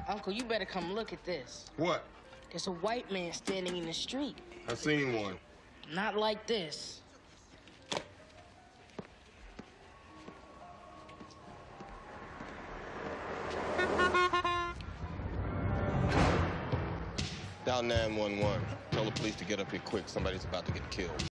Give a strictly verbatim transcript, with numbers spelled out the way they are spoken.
Uncle, you better come look at this. What? There's a white man standing in the street. I seen one. Not like this. Dial nine one one. Tell the police to get up here quick. Somebody's about to get killed.